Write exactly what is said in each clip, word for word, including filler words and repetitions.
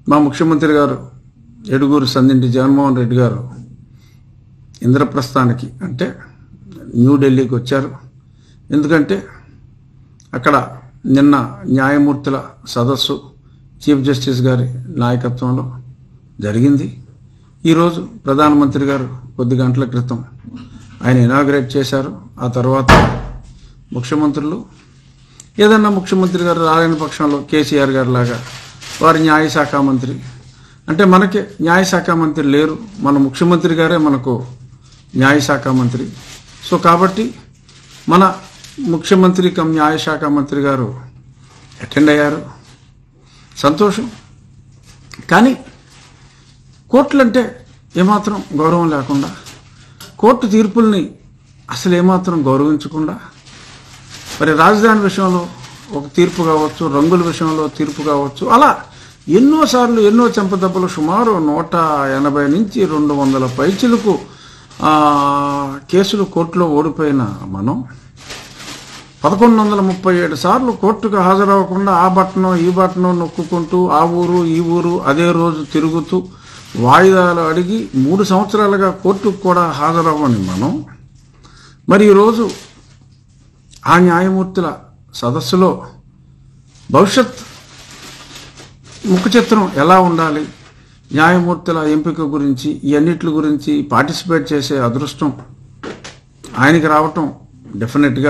మా ముఖ్యమంత్రి గారు ఏడుగురు సందింటి జగన్మోహన్ రెడ్డి గారు ఇంద్రప్రస్థానికి అంటే న్యూఢిల్లీకి వచ్చారు. ఎందుకంటే అక్కడ నిన్న న్యాయమూర్తుల సదస్సు చీఫ్ జస్టిస్ గారి నాయకత్వంలో జరిగింది. ఈరోజు ప్రధానమంత్రి గారు కొద్ది గంటల క్రితం ఆయన ఇనాగ్రేట్ చేశారు. ఆ తర్వాత ముఖ్యమంత్రులు ఏదన్నా ముఖ్యమంత్రి గారు రాలేని పక్షంలో కేసీఆర్ గారి లాగా వారి న్యాయశాఖ మంత్రి అంటే మనకి న్యాయశాఖ మంత్రి లేరు, మన ముఖ్యమంత్రి గారే మనకు న్యాయశాఖ మంత్రి. సో కాబట్టి మన ముఖ్యమంత్రి కమ్ న్యాయశాఖ మంత్రి గారు అటెండ్ అయ్యారు, సంతోషం. కానీ కోర్టులంటే ఏమాత్రం గౌరవం లేకుండా, కోర్టు తీర్పుల్ని అసలు ఏమాత్రం గౌరవించకుండా, మరి రాజధాని విషయంలో ఒక తీర్పు కావచ్చు, రంగుల విషయంలో తీర్పు కావచ్చు, అలా ఎన్నోసార్లు ఎన్నో చెంపదెబ్బలు సుమారు నూట ఎనభై నుంచి రెండు వందల పైచిలకు కేసులు కోర్టులో ఓడిపోయిన మనం పదకొండు వందల ముప్పై ఏడు సార్లు కోర్టుకు హాజరవ్వకుండా ఆ బట్టను ఈ బట్టను నొక్కుకుంటూ ఆ ఊరు ఈ ఊరు అదే రోజు తిరుగుతూ వాయిదాలు అడిగి మూడు సంవత్సరాలుగా కోర్టుకు కూడా హాజరవ్వని మనం మరి ఈరోజు ఆ న్యాయమూర్తుల సదస్సులో భవిష్యత్ ముఖ చిత్రం ఎలా ఉండాలి, న్యాయమూర్తుల ఎంపిక గురించి ఇవన్నిటి గురించి పార్టిసిపేట్ చేసే అదృష్టం ఆయనకి రావటం డెఫినెట్గా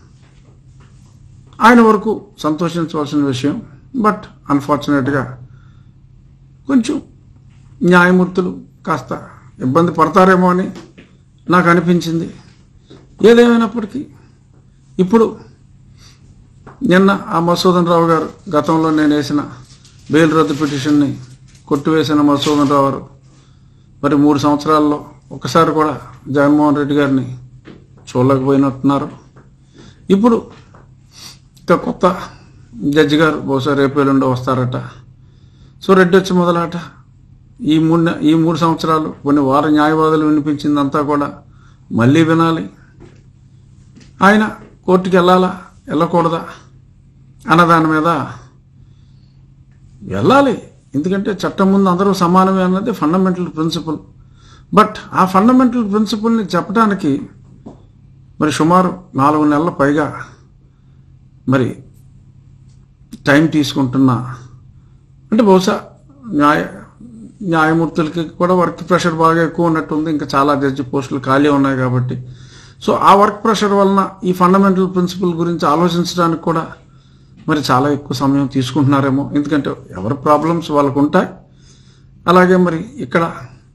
ఆయన వరకు సంతోషించవలసిన విషయం. బట్ అన్ఫార్చునేట్గా కొంచెం న్యాయమూర్తులు కాస్త ఇబ్బంది పడతారేమో అని నాకు అనిపించింది. ఏదేమైనప్పటికీ ఇప్పుడు నిన్న ఆ మధుసూదన్ రావు గారు గతంలో నేను వేసిన బెయిల్ రద్దు పిటిషన్ని కొట్టివేసిన మధుసూదన్ రావు గారు మరి మూడు సంవత్సరాల్లో ఒకసారి కూడా జగన్మోహన్ రెడ్డి గారిని చూడలేకపోయినట్టున్నారు. ఇప్పుడు ఇంకా కొత్త జడ్జి గారు బహుశా రేపు ఎల్లుండో వస్తారట. సో రెడ్డి వచ్చి మొదలాట ఈ మూడు ఈ మూడు సంవత్సరాలు కొన్ని వార న్యాయవాదులు వినిపించిందంతా కూడా మళ్ళీ వినాలి. ఆయన కోర్టుకి వెళ్ళాలా వెళ్ళకూడదా అన్న దాని మీద వెళ్ళాలి. ఎందుకంటే చట్టం ముందు అందరూ సమానమే అన్నది ఫండమెంటల్ ప్రిన్సిపల్. బట్ ఆ ఫండమెంటల్ ప్రిన్సిపల్ని చెప్పడానికి మరి సుమారు నాలుగు నెలల పైగా మరి టైం తీసుకుంటున్నా అంటే బహుశా న్యాయ న్యాయమూర్తులకి కూడా వర్క్ ప్రెషర్ బాగా ఎక్కువ ఉన్నట్టుంది. ఇంకా చాలా జడ్జి పోస్టులు ఖాళీ ఉన్నాయి కాబట్టి సో ఆ వర్క్ ప్రెషర్ వలన ఈ ఫండమెంటల్ ప్రిన్సిపల్ గురించి ఆలోచించడానికి కూడా మరి చాలా ఎక్కువ సమయం తీసుకుంటున్నారేమో. ఎందుకంటే ఎవరి ప్రాబ్లమ్స్ వాళ్ళకు ఉంటాయి. అలాగే మరి ఇక్కడ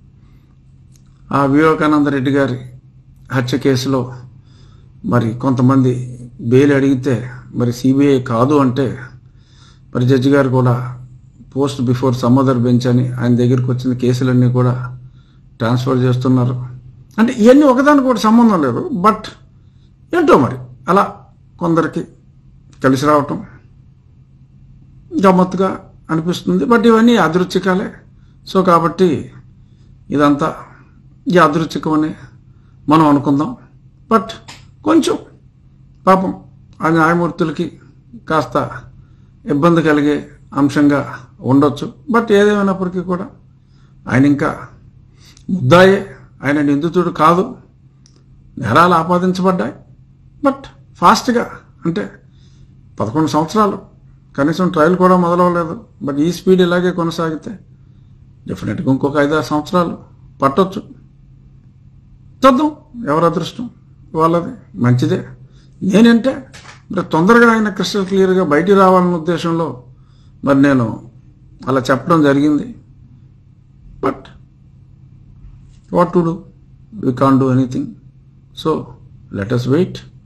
ఆ వివేకానంద రెడ్డి గారి హత్య కేసులో మరి కొంతమంది బెయిల్ అడిగితే మరి సిబిఐ కాదు అంటే మరి జడ్జి గారు కూడా post before some other bench అని ఆయన దగ్గరికి వచ్చిన కేసులన్నీ కూడా ట్రాన్స్ఫర్ చేస్తున్నారు. అంటే ఇవన్నీ ఒకదానికి కూడా సంబంధం లేదు. బట్ ఏంటో మరి అలా కొందరికి కలిసి రావటం గమ్మత్తుగా అనిపిస్తుంది. బట్ ఇవన్నీ యాదృచ్ఛికాలే. సో కాబట్టి ఇదంతా యాదృచ్ఛికమని మనం అనుకుందాం. బట్ కొంచెం పాపం ఆ న్యాయమూర్తులకి కాస్త ఇబ్బంది కలిగే అంశంగా ఉండొచ్చు. బట్ ఏదేమైనప్పటికీ కూడా ఆయన ఇంకా ముద్దాయే, ఆయన నిందితుడు కాదు. నేరాలు ఆపాదించబడ్డాయి. బట్ ఫాస్ట్గా అంటే పదకొండు సంవత్సరాలు కనీసం ట్రయల్ కూడా మొదలవలేదు. బట్ ఈ స్పీడ్ ఇలాగే కొనసాగితే డెఫినెట్గా ఇంకొక ఐదారు సంవత్సరాలు పట్టొచ్చు. చూద్దాం ఎవరి అదృష్టం వాళ్ళది. మంచిదే. నేనంటే మరి తొందరగా ఆయన క్రిస్టల్ క్లియర్గా బయటికి రావాలన్న ఉద్దేశంలో మరి నేను అలా చెప్పడం జరిగింది. But what to do, we can't do anything. So let us wait.